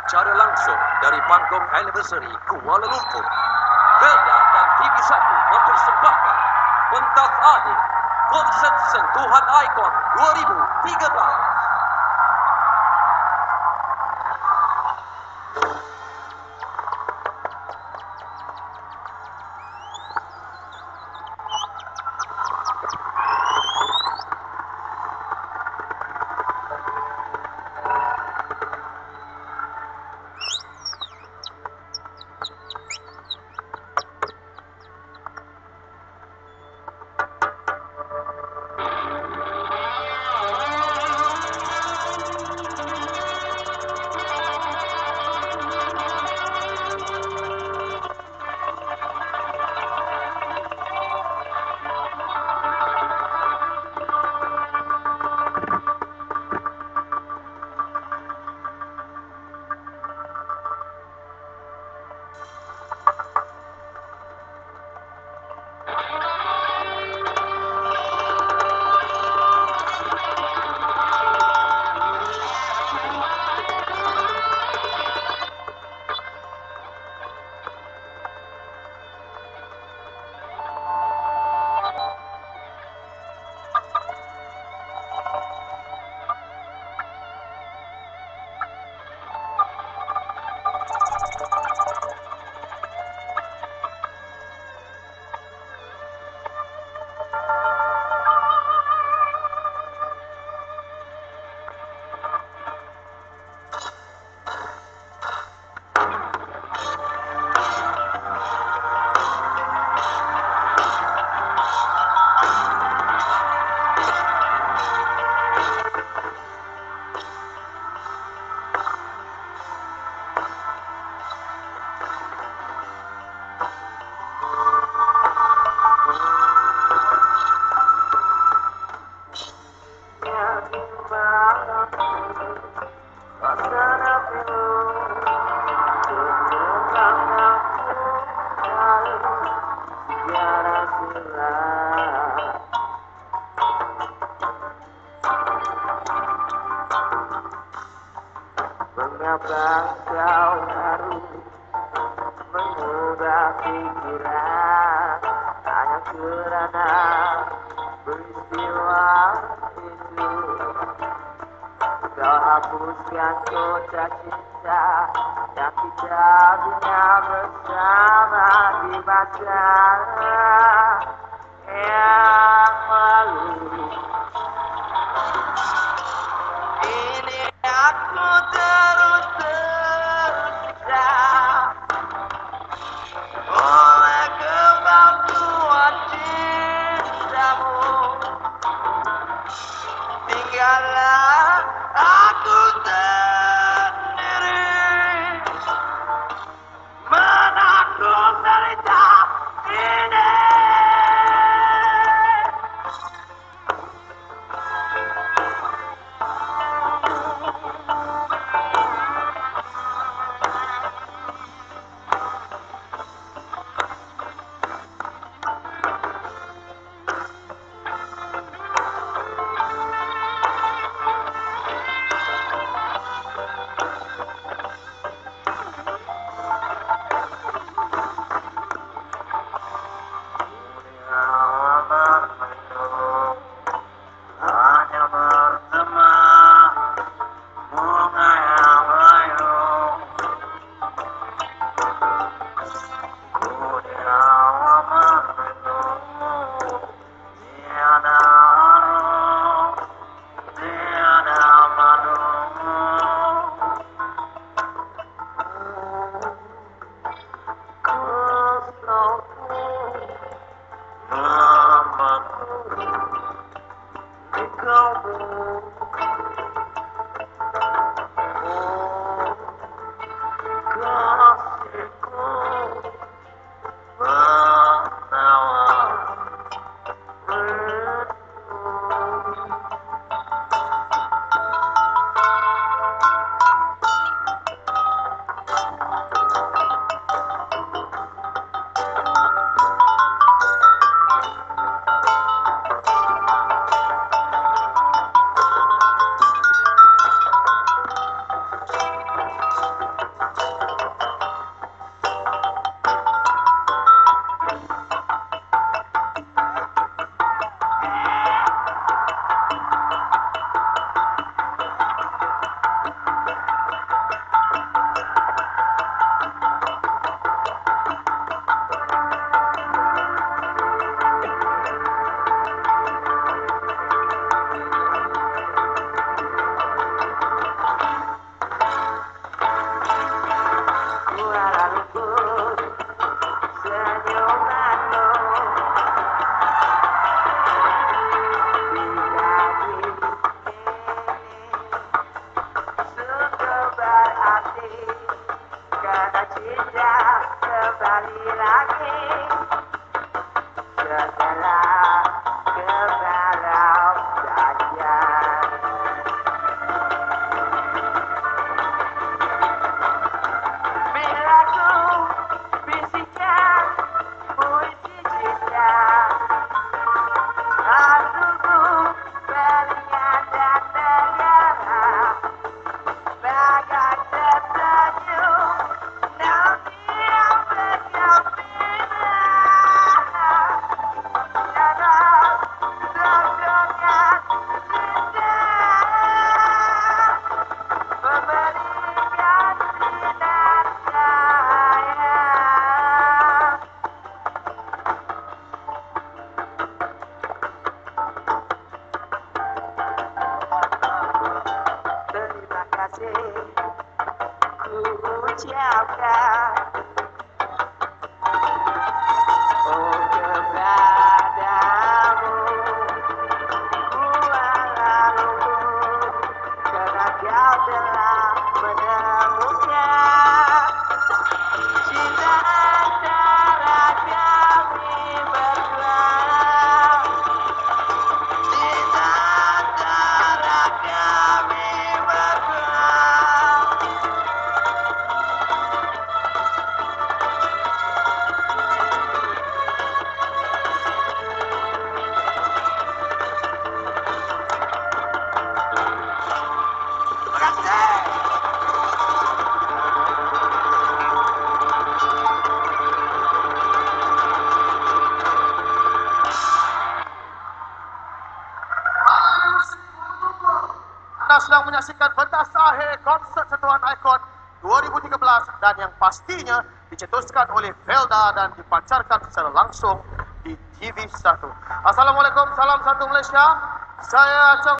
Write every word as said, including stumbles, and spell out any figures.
secara langsung dari panggung Anniversary Kuala Lumpur. Velda dan T V satu mempersembahkan pentas akhir konsert Sentuhan Ikon dua ribu tiga belas. Mengapa kau harus mengubah pikiran hanya kerana peristiwa itu? Kau hapuskan kota cinta yang kita bina bersama di masa yang lalu. Ini aku terus tersiksa oleh kepalsuan cintamu. Tinggallah aku sendiri menanggung derita ini. kasih ku ucapkan. Oh kepadamu ku lalu karena kau telah menemukan cinta antara kami berdua. Cinta antara kami berdua. Terima kasih. Anda sedang menyaksikan pentas akhir konsert Sentuhan Ikon dua ribu tiga belas dan yang pastinya dicetuskan oleh Felda dan dipancarkan secara langsung di T V satu. Assalamualaikum, salam satu Malaysia. Saya Chong